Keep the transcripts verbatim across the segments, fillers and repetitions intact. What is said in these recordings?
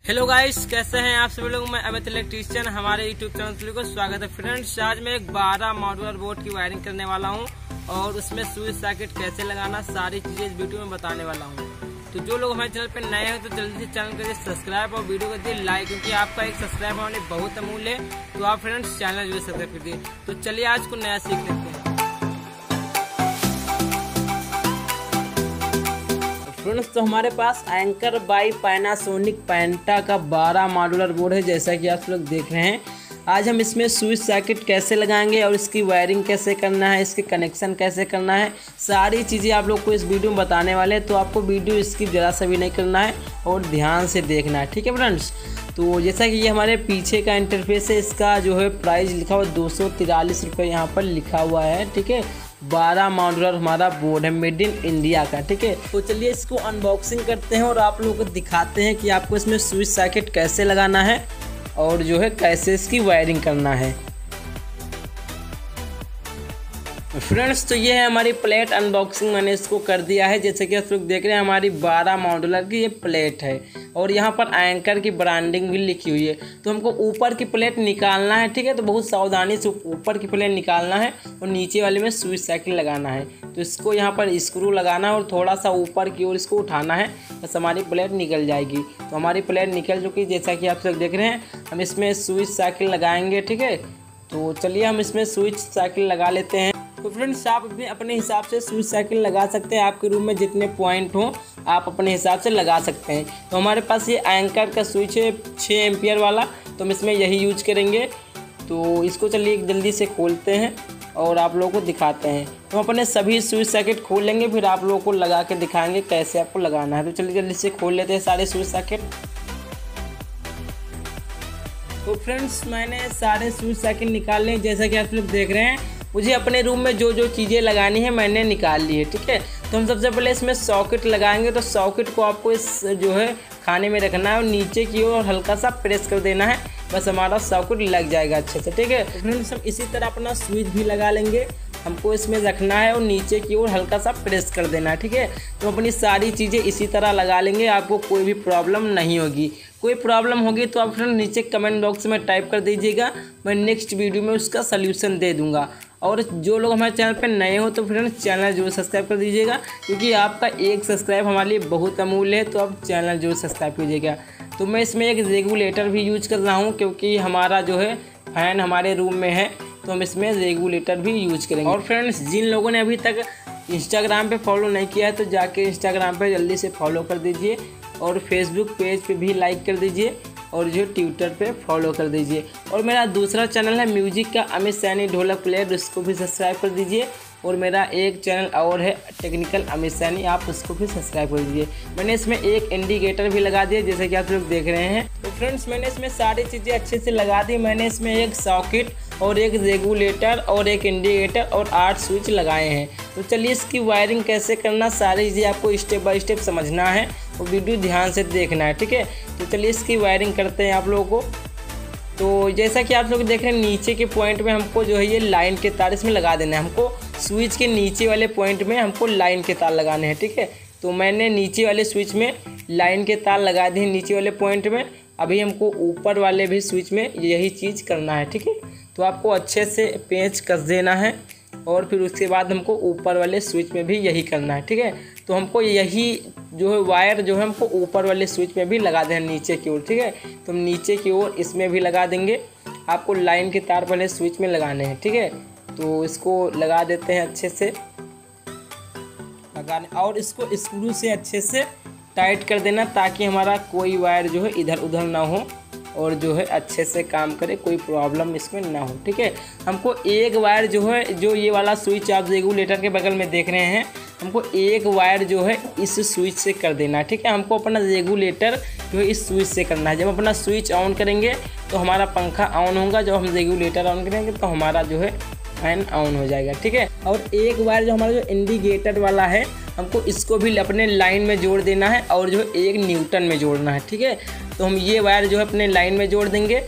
Hello guys, कैसे हैं आप सभी लोग। मैं अमित इलेक्ट्रीशियन, हमारे यूट्यूब चैनल को स्वागत है। फ्रेंड्स, आज मैं एक बारह मॉड्यूलर बोर्ड की वायरिंग करने वाला हूं और उसमें स्विच सॉकेट कैसे लगाना, सारी चीजें इस वीडियो में बताने वाला हूं। तो जो लोग हमारे चैनल पर नए हैं तो जल्दी से चैनल करिए सब्सक्राइब और वीडियो को दिए लाइक, क्योंकि आपका एक सब्सक्राइब होने बहुत अमूल्य है। तो आप फ्रेंड्स चैनल जो सब्सक्राइब कर दिए। तो चलिए आज को नया सीख लेते हैं। फ्रेंड्स, तो हमारे पास एंकर बाई पैनासोनिक पेंटा का बारह मॉड्यूलर बोर्ड है, जैसा कि आप लोग देख रहे हैं। आज हम इसमें स्विच सॉकेट कैसे लगाएंगे और इसकी वायरिंग कैसे करना है, इसके कनेक्शन कैसे करना है, सारी चीज़ें आप लोग को इस वीडियो में बताने वाले हैं। तो आपको वीडियो स्किप ज़रा सा भी नहीं करना है और ध्यान से देखना है, ठीक है फ्रेंड्स। तो जैसा कि ये हमारे पीछे का इंटरफेस है, इसका जो है प्राइस लिखा हुआ दो सौ तिरालीस रुपये यहाँ पर लिखा हुआ है, ठीक है। बारह मॉड्यूलर हमारा बोर्ड है, मेड इन इंडिया का, ठीक है। तो चलिए इसको अनबॉक्सिंग करते हैं और आप लोगों को दिखाते हैं कि आपको इसमें स्विच सॉकेट कैसे लगाना है और जो है कैसे इसकी वायरिंग करना है। फ्रेंड्स, तो ये है हमारी प्लेट अनबॉक्सिंग, मैंने इसको कर दिया है। जैसे कि आप लोग देख रहे हैं, हमारी बारह मॉड्यूलर की ये प्लेट है और यहाँ पर एंकर की ब्रांडिंग भी लिखी हुई है। तो हमको ऊपर की प्लेट निकालना है, ठीक है। तो बहुत सावधानी से ऊपर की प्लेट निकालना है और नीचे वाले में स्विच सॉकेट लगाना है। तो इसको यहाँ पर स्क्रू लगाना है और थोड़ा सा ऊपर की ओर इसको उठाना है, बस हमारी प्लेट निकल जाएगी। तो हमारी प्लेट निकल चुकी है, जैसा कि आप लोग देख रहे हैं। हम इसमें स्विच सॉकेट लगाएंगे, ठीक है। तो चलिए हम इसमें स्विच सॉकेट लगा लेते हैं। तो फ्रेंड्स, आप भी अपने हिसाब से स्विच सॉकेट लगा सकते हैं। आपके रूम में जितने पॉइंट हो आप अपने हिसाब से लगा सकते हैं। तो हमारे पास ये एंकर का स्विच है छः एम्पियर वाला, तो हम इसमें यही यूज करेंगे। तो इसको चलिए जल्दी से खोलते हैं और आप लोगों को दिखाते हैं। तो हम अपने सभी स्विच सॉकेट खोल लेंगे, फिर आप लोगों को लगा के दिखाएंगे कैसे आपको लगाना है। तो चलिए जल्दी से खोल लेते हैं सारे स्विच सॉकेट। तो फ्रेंड्स, मैंने सारे स्विच सॉकेट निकाल लिए, जैसा कि आप लोग देख रहे हैं। मुझे अपने रूम में जो जो चीज़ें लगानी है मैंने निकाल ली है, ठीक है। तो हम सबसे पहले इसमें सॉकेट लगाएंगे। तो सॉकेट को आपको इस जो है खाने में रखना है और नीचे की ओर हल्का सा प्रेस कर देना है, बस हमारा सॉकेट लग जाएगा अच्छे से, ठीक है। फ्रेंड्स, हम इसी तरह अपना स्विच भी लगा लेंगे। हमको इसमें रखना है और नीचे की ओर हल्का सा प्रेस कर देना है, ठीक है। तो अपनी सारी चीज़ें इसी तरह लगा लेंगे, आपको कोई भी प्रॉब्लम नहीं होगी। कोई प्रॉब्लम होगी तो आप फ्रेंड नीचे कमेंट बॉक्स में टाइप कर दीजिएगा, मैं नेक्स्ट वीडियो में उसका सल्यूशन दे दूंगा। और जो लोग हमारे चैनल पर नए हो तो फ्रेंड्स चैनल जरूर सब्सक्राइब कर दीजिएगा, क्योंकि आपका एक सब्सक्राइब हमारे लिए बहुत अमूल्य है। तो आप चैनल जरूर सब्सक्राइब कीजिएगा। तो मैं इसमें एक रेगुलेटर भी यूज कर रहा हूँ, क्योंकि हमारा जो है फैन हमारे रूम में है, तो हम इसमें रेगुलेटर भी यूज करेंगे। और फ्रेंड्स, जिन लोगों ने अभी तक इंस्टाग्राम पे फॉलो नहीं किया है तो जाके इंस्टाग्राम पे जल्दी से फॉलो कर दीजिए और फेसबुक पेज पे भी लाइक कर दीजिए और जो ट्विटर पे फॉलो कर दीजिए। और मेरा दूसरा चैनल है म्यूजिक का अमित सैनी ढोलक प्लेयर, उसको भी सब्सक्राइब कर दीजिए। और मेरा एक चैनल और है टेक्निकल अमित सैनी, आप उसको भी सब्सक्राइब कर दीजिए। मैंने इसमें एक इंडिकेटर भी लगा दिया, जैसे कि आप लोग देख रहे हैं। तो फ्रेंड्स, मैंने इसमें सारी चीज़ें अच्छे से लगा दी। मैंने इसमें एक सॉकेट और एक रेगुलेटर और एक इंडिकेटर और आठ स्विच लगाए हैं। तो चलिए इसकी वायरिंग कैसे करना, सारी चीज़ें आपको स्टेप बाय स्टेप समझना है और वीडियो ध्यान से देखना है, ठीक है। तो चलिए इसकी वायरिंग करते हैं आप लोगों को। तो जैसा कि आप लोग देख रहे हैं, नीचे के पॉइंट में हमको जो है ये लाइन के तार इसमें लगा देना है। हमको स्विच के नीचे वाले पॉइंट में हमको लाइन के तार लगाने हैं, ठीक है। तो मैंने नीचे वाले स्विच में लाइन के तार लगा दिए नीचे वाले पॉइंट में। अभी हमको ऊपर वाले भी स्विच में यही चीज़ करना है, ठीक है। तो आपको अच्छे से पेंच कस देना है और फिर उसके बाद हमको ऊपर वाले स्विच में भी यही करना है, ठीक है। तो हमको यही जो है वायर जो है हमको ऊपर वाले स्विच में भी लगा देना नीचे की ओर, ठीक है। तो हम नीचे की ओर इसमें भी लगा देंगे। आपको लाइन के तार पहले स्विच में लगाने हैं, ठीक है। तो इसको लगा देते हैं अच्छे से लगाने, और इसको स्क्रू से अच्छे से टाइट कर देना, ताकि हमारा कोई वायर जो है इधर उधर ना हो और जो है अच्छे से काम करे, कोई प्रॉब्लम इसमें ना हो, ठीक है। हमको एक वायर जो है, जो ये वाला स्विच आप रेगुलेटर के बगल में देख रहे हैं, हमको एक वायर जो है इस स्विच से कर देना है, ठीक है। हमको अपना रेगुलेटर जो है इस स्विच से करना है। जब अपना स्विच ऑन करेंगे तो हमारा पंखा ऑन होगा, जब हम रेगुलेटर ऑन करेंगे तो हमारा जो है फैन ऑन हो जाएगा, ठीक है। और एक वायर जो हमारा जो इंडिकेटर वाला है, हमको इसको भी अपने लाइन में जोड़ देना है और जो एक न्यूटन में जोड़ना है, ठीक है। तो हम ये वायर जो है अपने लाइन में जोड़ देंगे।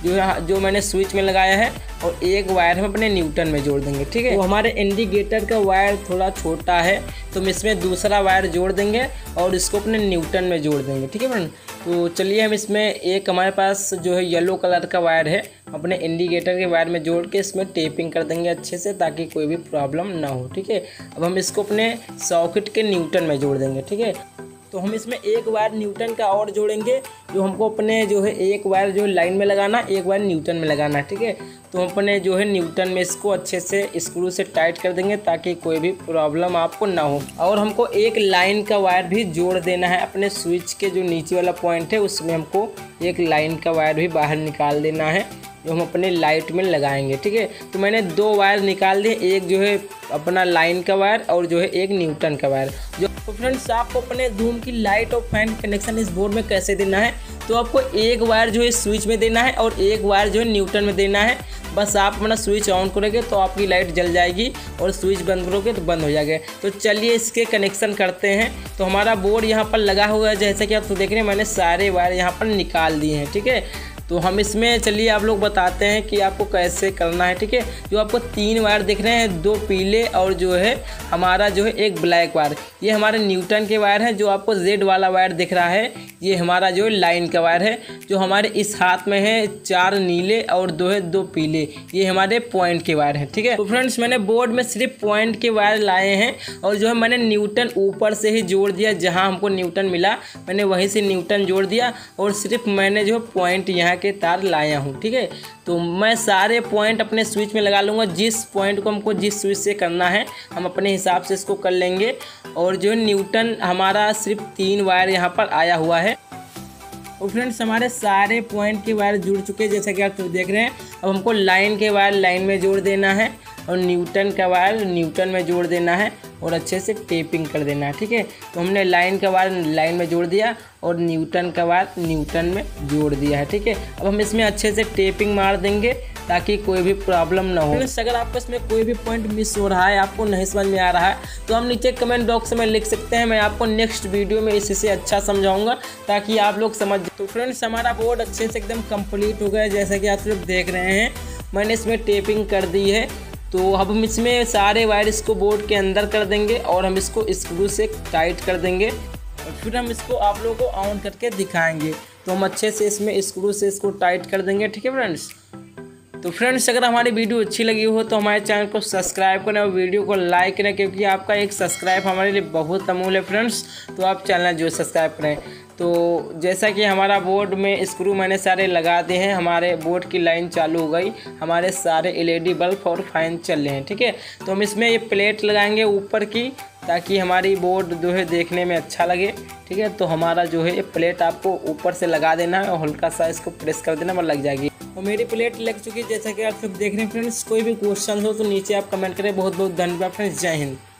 जो जो मैंने स्विच में लगाया है और एक वायर हम अपने न्यूटन में जोड़ देंगे। ठीक है, तो हमारे इंडिकेटर का वायर थोड़ा छोटा है तो हम इसमें दूसरा वायर जोड़ देंगे और इसको अपने न्यूटन में जोड़ देंगे। ठीक है फ्रेंड, तो चलिए हम इसमें एक हमारे पास जो है येलो कलर का वायर है अपने इंडिकेटर के वायर में जोड़ के इसमें टेपिंग कर देंगे अच्छे से ताकि कोई भी प्रॉब्लम ना हो। ठीक है, अब हम इसको अपने सॉकेट के न्यूटन में जोड़ देंगे। ठीक है, तो हम इसमें एक वायर न्यूटन का और जोड़ेंगे जो हमको अपने जो है एक वायर जो है लाइन में लगाना, एक वायर न्यूटन में लगाना है। ठीक है, तो हम अपने जो है न्यूटन में इसको अच्छे से स्क्रू से टाइट कर देंगे ताकि कोई भी प्रॉब्लम आपको ना हो। और हमको एक लाइन का वायर भी जोड़ देना है अपने स्विच के जो नीचे वाला पॉइंट है उसमें हमको एक लाइन का वायर भी बाहर निकाल देना है जो हम अपने लाइट में लगाएंगे। ठीक है, तो मैंने दो वायर निकाल दिए, एक जो है अपना लाइन का वायर और जो है एक न्यूटन का वायर। जो तो फ्रेंड्स आपको अपने रूम की लाइट और फैन कनेक्शन इस बोर्ड में कैसे देना है, तो आपको एक वायर जो है स्विच में देना है और एक वायर जो है न्यूटन में देना है। बस आप अपना स्विच ऑन करोगे तो आपकी लाइट जल जाएगी और स्विच बंद करोगे तो बंद हो जाएगा। तो चलिए इसके कनेक्शन करते हैं। तो हमारा बोर्ड यहाँ पर लगा हुआ है, जैसे कि आप तो देख रहे हैं मैंने सारे वायर यहाँ पर निकाल दिए हैं। ठीक है, तो हम इसमें चलिए आप लोग बताते हैं कि आपको कैसे करना है। ठीक है, जो आपको तीन वायर दिख रहे हैं, दो पीले और जो है हमारा जो है एक ब्लैक वायर, ये हमारे न्यूटन के वायर हैं। जो आपको रेड वाला वायर दिख रहा है ये हमारा जो है लाइन का वायर है। जो हमारे इस हाथ में है चार नीले और दो है दो पीले, ये हमारे पॉइंट के वायर हैं। ठीक है, तो फ्रेंड्स मैंने बोर्ड में सिर्फ पॉइंट के वायर लाए हैं और जो है मैंने न्यूटन ऊपर से ही जोड़ दिया, जहाँ हमको न्यूटन मिला मैंने वहीं से न्यूटन जोड़ दिया और सिर्फ मैंने जो पॉइंट यहाँ के तार लाया हूँ। ठीक है, तो मैं सारे पॉइंट अपने स्विच में लगा लूँगा। जिस पॉइंट को हमको जिस स्विच से करना है हम अपने हिसाब से इसको कर लेंगे। और जो न्यूटन हमारा सिर्फ तीन वायर यहाँ पर आया हुआ है। और फ्रेंड्स हमारे सारे पॉइंट के वायर जुड़ चुके हैं जैसा कि आप तो देख रहे हैं। अब हमको लाइन के वायर लाइन में जोड़ देना है और न्यूटन का वायर न्यूटन में जोड़ देना है और अच्छे से टेपिंग कर देना है। ठीक है, तो हमने लाइन का वायर लाइन में जोड़ दिया और न्यूटन का वायर न्यूटन में जोड़ दिया है। ठीक है, अब हम इसमें अच्छे से टेपिंग मार देंगे ताकि कोई भी प्रॉब्लम ना हो। अगर आपको इसमें कोई भी पॉइंट मिस हो रहा है, आपको नहीं समझ में आ रहा है, तो हम नीचे कमेंट बॉक्स में लिख सकते हैं। मैं आपको नेक्स्ट वीडियो में इसी अच्छा समझाऊंगा ताकि आप लोग समझ। तो फ्रेंड्स हमारा बोर्ड अच्छे से एकदम कंप्लीट हो गया जैसा कि आप लोग देख रहे हैं। मैंने इसमें टेपिंग कर दी है। तो अब हम इसमें सारे वायर इसको बोर्ड के अंदर कर देंगे और हम इसको स्क्रू से टाइट कर देंगे और फिर हम इसको आप लोगों को ऑन करके दिखाएंगे। तो हम अच्छे से इसमें स्क्रू से इसको टाइट कर देंगे। ठीक है फ्रेंड्स, तो फ्रेंड्स अगर हमारी वीडियो अच्छी लगी हो तो हमारे चैनल को सब्सक्राइब करें और वीडियो को लाइक करें, क्योंकि आपका एक सब्सक्राइब हमारे लिए बहुत अमूल्य है फ्रेंड्स। तो आप चैनल जो सब्सक्राइब करें। तो जैसा कि हमारा बोर्ड में स्क्रू मैंने सारे लगा दिए हैं, हमारे बोर्ड की लाइन चालू हो गई, हमारे सारे एलईडी बल्ब और फैन चल रहे हैं। ठीक है, तो हम इसमें ये प्लेट लगाएंगे ऊपर की ताकि हमारी बोर्ड जो है देखने में अच्छा लगे। ठीक है, तो हमारा जो है ये प्लेट आपको ऊपर से लगा देना है और हल्का सा इसको प्रेस कर देना, मतलब लग जाएगी। और मेरी प्लेट लग चुकी है जैसा कि आप सब देख रहे हैं फ्रेंड्स। कोई भी क्वेश्चन हो तो नीचे आप कमेंट करें। बहुत बहुत धन्यवाद फ्रेंड्स, जय हिंद।